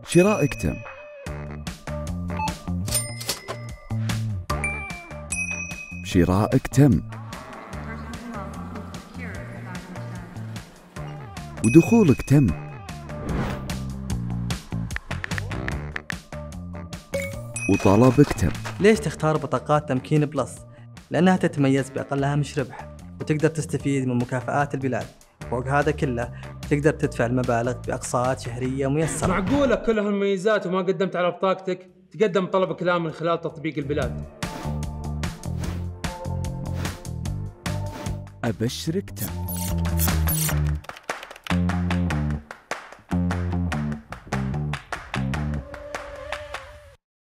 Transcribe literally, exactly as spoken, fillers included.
شرائك تم. شرائك تم. ودخولك تم. وطلبك تم. ليش تختار بطاقات تمكين بلس؟ لأنها تتميز بأقل هامش ربح، وتقدر تستفيد من مكافآت البلاد. فوق هذا كله تقدر تدفع المبالغ بأقساط شهرية ميسرة. معقولة كل هالمميزات وما قدمت على بطاقتك؟ تقدم طلبك الآن من خلال تطبيق البلاد. أبشرك تم.